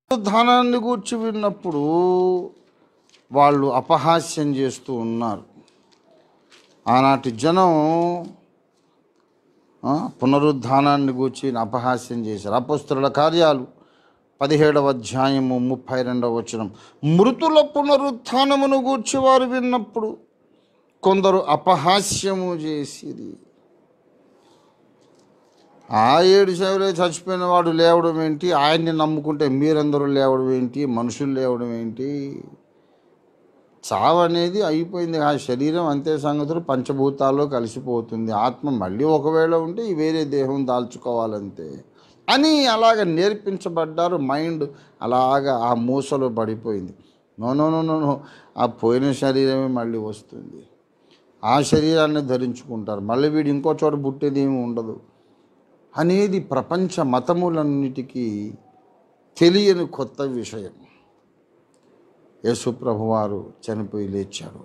పునరుద్ధానాన్ని గూర్చి విన్నప్పుడు వాళ్ళు అపహాస్యం చేస్తూ ఉన్నారు. ఆనాటి జనం పునరుద్ధానాన్ని గూర్చి అపహాస్యం చేశారు. అపొస్తలుల కార్యాలు 17వ అధ్యాయము 32వ వచనం. మృతుల పునరుత్థానమును గూర్చి వారు విన్నప్పుడు కొందరు అపహాస్యము చేసిరి. ఆ 7 సేవలే చచ్చిపోయిన వాడు లేవడం ఏంటి, ఆయన్ని నమ్ముకుంటే మీరందరూ లేవడం ఏంటి, మనుషులు లేవడం ఏంటి? చావు అనేది అయిపోయింది. ఆ శరీరం అంతే సంగతులు, పంచభూతాల్లో కలిసిపోతుంది. ఆత్మ మళ్ళీ ఒకవేళ ఉంటే వేరే దేహం దాల్చుకోవాలంతే అని అలాగ నేర్పించబడ్డారు. మైండ్ అలాగా ఆ మూసలో పడిపోయింది. No no no no no ఆ పోయిన శరీరమే మళ్ళీ వస్తుంది. ఆ శరీరాన్ని ధరించుకుంటారు. మళ్ళీ వీడు ఇంకో చోట పుట్టేది ఏమి ఉండదు అనేది ప్రపంచ మతములన్నిటికీ తెలియని కొత్త విషయం. యేసు ప్రభువారు చనిపోయి లేచాడు.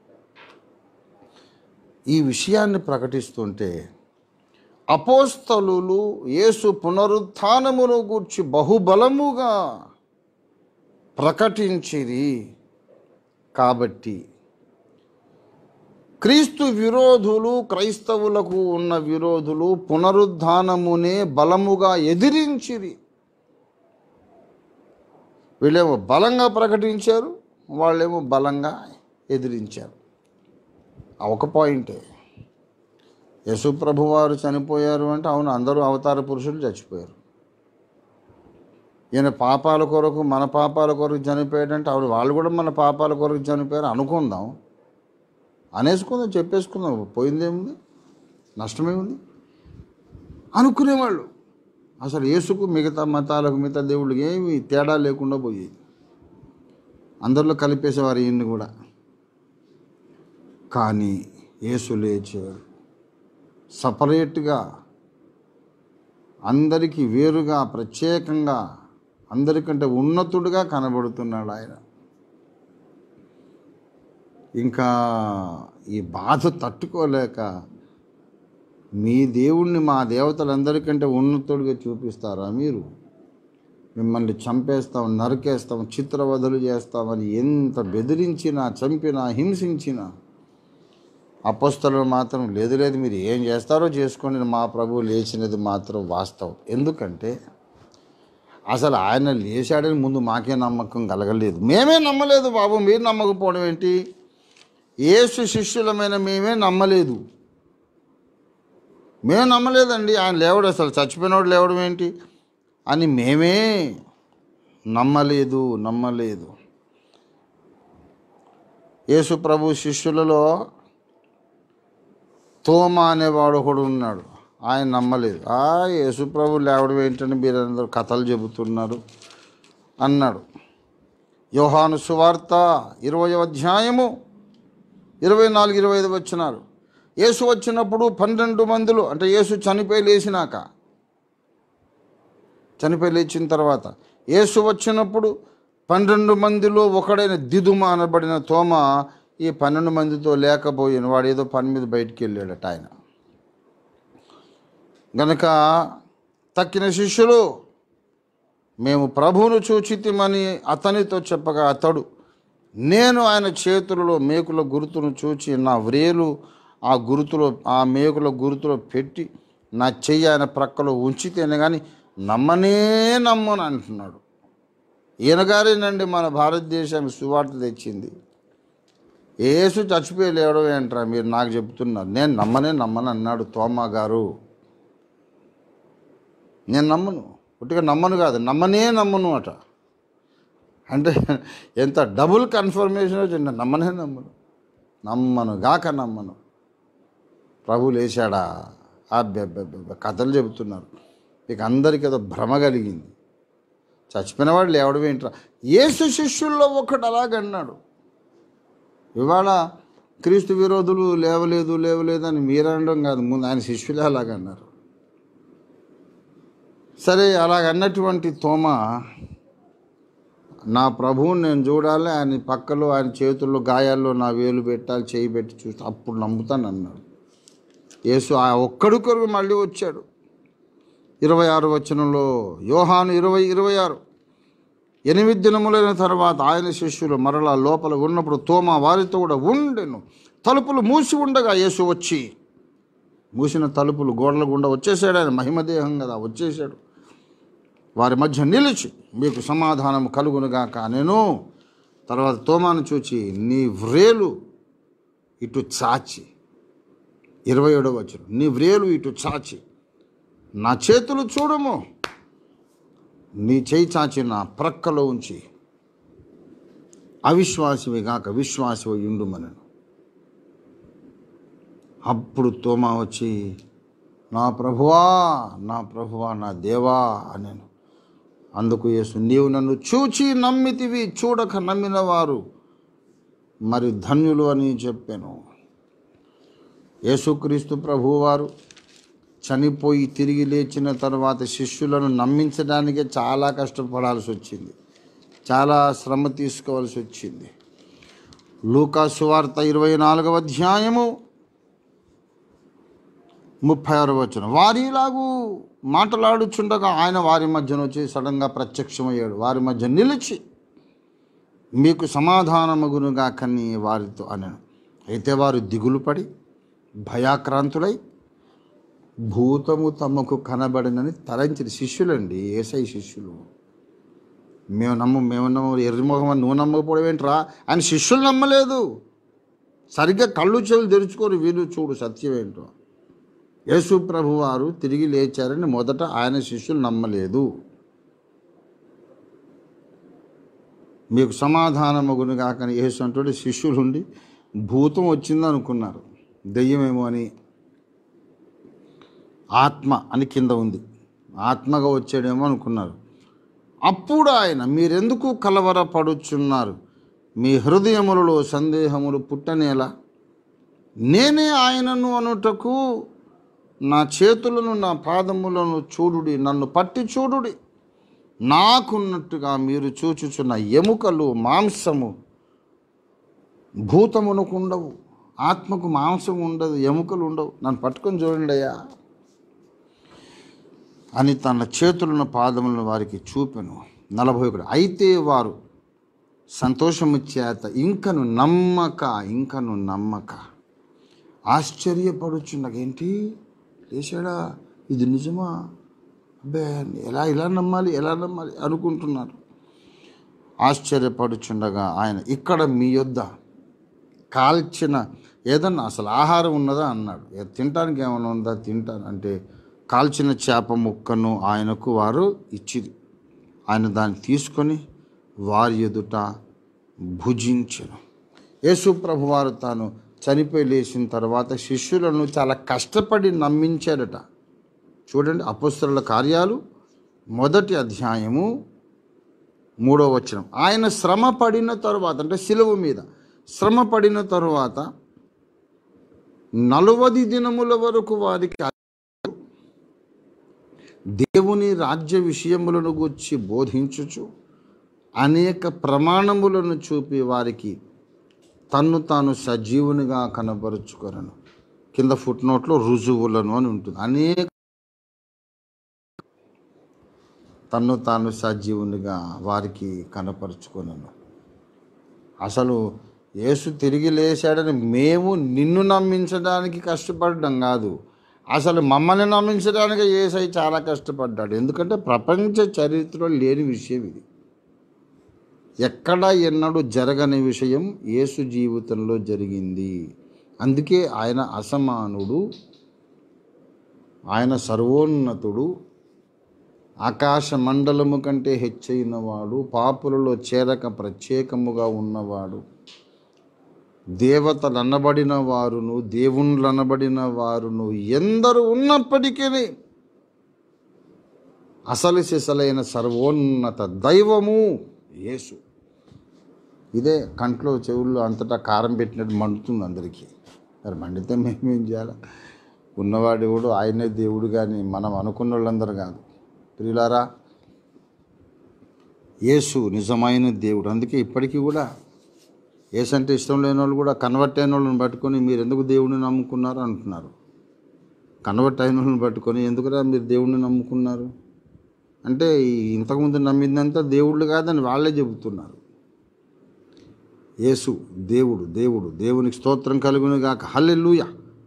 ఈ విషయాన్ని ప్రకటిస్తుంటే అపోస్తలులు యేసు పునరుత్థానమును గూర్చి బహుబలముగా ప్రకటించిరి. కాబట్టి క్రీస్తు విరోధులు, క్రైస్తవులకు ఉన్న విరోధులు పునరుద్ధానమునే బలముగా ఎదిరించిరి. వీళ్ళేమో బలంగా ప్రకటించారు, వాళ్ళేమో బలంగా ఎదిరించారు. ఒక పాయింటే, యేసు ప్రభువారు చనిపోయారు అంటే అవును, అందరూ అవతార పురుషులు చచ్చిపోయారు. ఈయన పాపాల కొరకు, మన పాపాల కొరకు చనిపోయాడంటే అవును, వాళ్ళు కూడా మన పాపాల కొరకు చనిపోయారు అనుకుందాం, అనేసుకుందాం, చెప్పేసుకుందాం, పోయిందేముంది, నష్టమేముంది అనుకునేవాళ్ళు. అసలు యేసుకు మిగతా మతాలకు, మిగతా దేవుళ్ళకి ఏమి తేడా లేకుండా పోయేది. అందరిలో కలిపేసేవారు ఈయన్ని కూడా. కానీ యేసు లేచాడు, సపరేట్గా, అందరికీ వేరుగా, ప్రత్యేకంగా, అందరికంటే ఉన్నతుడుగా కనబడుతున్నాడు ఆయన. ఇంకా ఈ బాధ తట్టుకోలేక మీ దేవుణ్ణి మా దేవతలందరికంటే ఉన్నతుడిగా చూపిస్తారా మీరు? మిమ్మల్ని చంపేస్తాం, నరికేస్తాం, చిత్రవధలు చేస్తామని ఎంత బెదిరించినా, చంపినా, హింసించినా అపొస్తలులు మాత్రం లేదు లేదు, మీరు ఏం చేస్తారో చేసుకోండి, మా ప్రభువు లేచినది మాత్రం వాస్తవం. ఎందుకంటే అసలు ఆయన లేచాడని ముందు మాకే నమ్మకం కలగలేదు. మేమే నమ్మలేదు బాబు, మీరు నమ్మకపోవడం ఏంటి? యేసు శిష్యులమైన మేమే నమ్మలేదు. మేము నమ్మలేదండి, ఆయన లేవడు, అసలు చచ్చిపోయినోడు లేవడం ఏంటి అని మేమే నమ్మలేదు. యేసు ప్రభు శిష్యులలో తోమా అనేవాడు ఒకడు ఉన్నాడు, ఆయన నమ్మలేదు. యేసు ప్రభు లేవడం ఏంటని మీరందరూ కథలు చెబుతున్నారు అన్నాడు. యోహాను సువార్త 20వ అధ్యాయము 24-25 వచనాలు. యేసు వచ్చినప్పుడు 12 మందిలో, అంటే యేసు చనిపోయి లేచిన తర్వాత యేసు వచ్చినప్పుడు 12 మందిలో ఒకడైన దిదుమ అనబడిన తోమ ఈ 12 మందితో లేకపోయిన వాడు ఏదో పని మీద బయటికి వెళ్ళాడట. ఆయన గనక తక్కిన శిష్యులు మేము ప్రభువును చూచితిమని అతనితో చెప్పగా అతడు, నేను ఆయన చేతులలో మేకుల గుర్తును చూచి నా వ్రేలు ఆ మేకుల గుర్తులో పెట్టి నా చెయ్యి ఆయన ప్రక్కలో ఉంచితేనే కానీ నమ్మను అంటున్నాడు. ఈయన గారేనండి మన భారతదేశానికి సువార్త తెచ్చింది. యేసు చచ్చిపోయి లేవడం ఏంట్రా మీరు నాకు చెప్తున్నారు? నేను నమ్మను అన్నాడు తోమా గారు. నేను నమ్మను, ఒట్టిగా నమ్మను కాదు, నమ్మను అట. అంటే ఎంత డబుల్ కన్ఫర్మేషన్ వచ్చింది. నమ్మను గాక నమ్మను. ప్రభు లేచాడా? కథలు చెబుతున్నారు. ఇక అందరికీ ఏదో భ్రమ కలిగింది. చచ్చిపోయిన వాడు లేవడం ఏంట్రా? యేసు శిష్యుల్లో ఒకడు అలాగన్నాడు. ఇవాళ క్రీస్తు విరోధులు లేవలేదు అని మీరనడం కాదు, ముందు ఆయన శిష్యులే అలాగన్నారు. సరే, అలాగన్నటువంటి తోమా, నా ప్రభువుని నేను చూడాలి, ఆయన పక్కలో, ఆయన చేతుల్లో గాయాల్లో నా వేలు పెట్టాలి, చేయి పెట్టి చూస్తే అప్పుడు నమ్ముతాను అన్నాడు. యేసు ఆ ఒక్కడి కొరకు మళ్ళీ వచ్చాడు. 26 వచనంలో, యోహాను 20:26, 8 దినములైన తర్వాత ఆయన శిష్యులు మరలా లోపల ఉన్నప్పుడు తోమా వారితో కూడా ఉండెను. తలుపులు మూసి ఉండగా యేసు వచ్చి, మూసిన తలుపులు గోడల గుండా వచ్చేసాడు. ఆయన మహిమదేహం కదా, వచ్చేసాడు. వారి మధ్య నిలిచి, మీకు సమాధానం కలుగునుగాక నేను. తర్వాత తోమాను చూచి, నీ వ్రేలు ఇటు చాచి, 27వ వచనం, నీ వ్రేలు ఇటు చాచి నా చేతులు చూడము, నీ చేయి చాచి నా ప్రక్కలో ఉంచి, అవిశ్వాసివి గాక విశ్వాసివి ఉండుమనను. అప్పుడు తోమా వచ్చి, నా ప్రభువా, నా ప్రభువా, నా దేవా అనెను. అందుకు యేసు, నీవు నన్ను చూచి నమ్మితివి, చూడక నమ్మిన వారు మరి ధన్యులు అని చెప్పాను. యేసుక్రీస్తు ప్రభువారు చనిపోయి తిరిగి లేచిన తర్వాత శిష్యులను నమ్మించడానికే చాలా కష్టపడాల్సి వచ్చింది, చాలా శ్రమ తీసుకోవాల్సి వచ్చింది. లూకా సువార్త 24వ అధ్యాయము 36వ వచనం, వారిలాగూ మాట్లాడుచుండగా ఆయన వారి మధ్యన వచ్చి సడన్గా ప్రత్యక్షమయ్యాడు. వారి మధ్య నిలిచి, మీకు సమాధానమగునుగాకని వారితో అనెను. అయితే వారు దిగులు పడి భయాక్రాంతులై భూతము తమకు కనబడినని తలంచిన శిష్యులండి, యేసయ్య శిష్యులు. మేము నమ్ము ఎర్రిమొహం నువ్వు నమ్మకపోవడం ఏంట్రా? ఆయన శిష్యులు నమ్మలేదు. సరిగ్గా కళ్ళు చెవులు తెరుచుకొని వీళ్ళు చూడు సత్యం ఏంటో. యేసు ప్రభు వారు తిరిగి లేచారని మొదట ఆయన శిష్యులు నమ్మలేదు. మీకు సమాధానమగునుగా కానీ యేసు అంటూ శిష్యులుండి భూతం వచ్చింది అనుకున్నారు, దెయ్యమేమో అని. ఆత్మ అని కింద ఉంది, ఆత్మగా వచ్చాడేమో అనుకున్నారు. అప్పుడు ఆయన, మీరెందుకు కలవరపడుచున్నారు? మీ హృదయములలో సందేహములు పుట్టనేలా? నేనే ఆయనను అనుటకు నా చేతులను నా పాదములను చూడుడి, నన్ను పట్టి చూడుడి. నాకున్నట్టుగా మీరు చూచుచున్న ఎముకలు మాంసము భూతమునకు ఉండవు. ఆత్మకు మాంసం ఉండదు, ఎముకలు ఉండవు. నన్ను పట్టుకొని చూడండి అయ్యా అని తన చేతులను పాదములను వారికి చూపెను. 41. అయితే వారు సంతోషము చేత ఇంకను నమ్మక ఆశ్చర్యపడుచుండగా, ఏంటి లేచాడా, ఇది నిజమా, అబ్బే ఎలా నమ్మాలి అనుకుంటున్నారు. ఆశ్చర్యపడుచుండగా ఆయన, ఇక్కడ మీ యొద్ద కాల్చిన ఏదన్నా అసలు ఆహారం ఉన్నదా అన్నాడు. తినటానికి ఏమైనా ఉందా? తింటాను అంటే కాల్చిన చేప ముక్కను ఆయనకు వారు ఇచ్చిరి. ఆయన దాన్ని తీసుకొని వారి ఎదుట భుజించెను. యేసు ప్రభు వారు తాను చనిపోయి లేచిన తర్వాత శిష్యులను చాలా కష్టపడి నమ్మించాడట. చూడండి, అపొస్తలుల కార్యాలు 1వ అధ్యాయము 3వ వచనం. ఆయన శ్రమ పడిన తరువాత, అంటే శిలువ మీద శ్రమ పడిన తరువాత 40 దినముల వరకు వారికి దేవుని రాజ్య విషయములను గూర్చి బోధించుచు అనేక ప్రమాణములను చూపి వారికి తన్ను తాను సజీవునిగా కనబరుచుకొనెను. కింద ఫుట్ నోట్లో రుజువులను అని ఉంటుంది. అనేక తన్ను తాను సజీవునిగా వారికి కనపరుచుకొనెను. అసలు యేసు తిరిగి లేచాడని మేము నిన్ను నమ్మించడానికి కష్టపడడం కాదు, అసలు మమ్మల్ని నమ్మించడానికి యేసయ్య చాలా కష్టపడ్డాడు. ఎందుకంటే ప్రపంచ చరిత్రలో లేని విషయం ఇది. ఎక్కడ ఎన్నడూ జరగని విషయం యేసు జీవితంలో జరిగింది. అందుకే ఆయన అసమానుడు, ఆయన సర్వోన్నతుడు, ఆకాశ మండలము కంటే హెచ్చైన వాడు, పాపులలో చేరక ప్రత్యేకముగా ఉన్నవాడు, దేవతలు అనబడిన వారును దేవుళ్ళు అనబడిన వారును ఎందరు ఉన్నప్పటికీ అసలు సిసలైన సర్వోన్నత దైవము యేసు. ఇదే కంట్లో చెవుల్లో అంతటా కారం పెట్టినట్టు మండుతుంది అందరికీ. మరి మండితే మేమేం చేయాలి? ఉన్నవాడు ఎవడు? ఆయనే దేవుడు, కానీ మనం అనుకున్న వాళ్ళందరూ కాదు. ప్రియులారా, యేసు నిజమైన దేవుడు. అందుకే ఇప్పటికీ కూడా యేసు అంటే ఇష్టం లేని వాళ్ళు కూడా కన్వర్ట్ అయిన వాళ్ళని పట్టుకొని మీరు ఎందుకు దేవుడిని నమ్ముకున్నారు అంటున్నారు. కన్వర్ట్ అయిన వాళ్ళని పట్టుకొని ఎందుకురా మీరు దేవుడిని నమ్ముకున్నారు? అంటే ఇంతకుముందు నమ్మిందంతా దేవుళ్ళు కాదని వాళ్ళే చెబుతున్నారు. యేసు దేవుడు, దేవుడు, దేవునికి స్తోత్రం కలుగును గాక. హల్లెలూయా.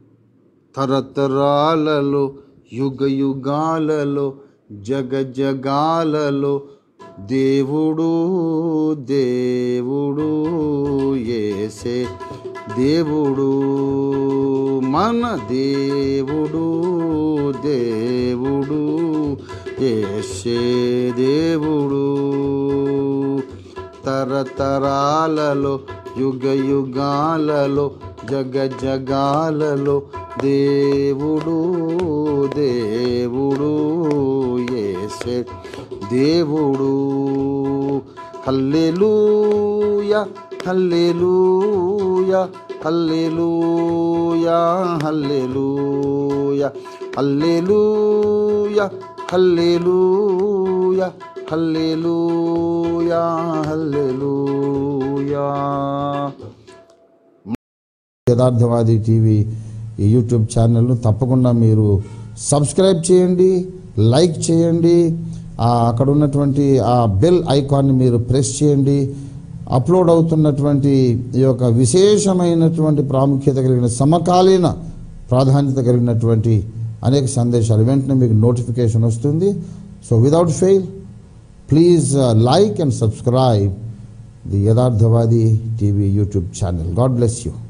తరతరాలలో, యుగ యుగాలలో, జగజగాలలో దేవుడు, దేవుడు యేసే దేవుడు, మన దేవుడు, దేవుడు యేసే దేవుడు. తరతరాలలో, యుగ యుగాలలో, జగజగాలలో దేవుడు, దేవుడు యేసే దేవుడు. హల్లెలూయా, హల్లెలూయా, హల్లెలూయా, హల్లెలూయా, హల్లెలూయా, హల్లెలూయా, హల్లెలూయా, హల్లెలూయా. యథార్థవాది టీవీ ఈ యూట్యూబ్ ఛానల్ను తప్పకుండా మీరు సబ్స్క్రైబ్ చేయండి, లైక్ చేయండి. అక్కడ ఉన్నటువంటి ఆ బెల్ ఐకాన్ని మీరు ప్రెస్ చేయండి. అప్లోడ్ అవుతున్నటువంటి ఈ యొక్క విశేషమైనటువంటి ప్రాముఖ్యత కలిగిన సమకాలీన ప్రాధాన్యత కలిగినటువంటి అనేక సందేశాలు వెంటనే మీకు నోటిఫికేషన్ వస్తుంది. So without fail please like and subscribe the Yadharthavadi TV YouTube channel. God bless you.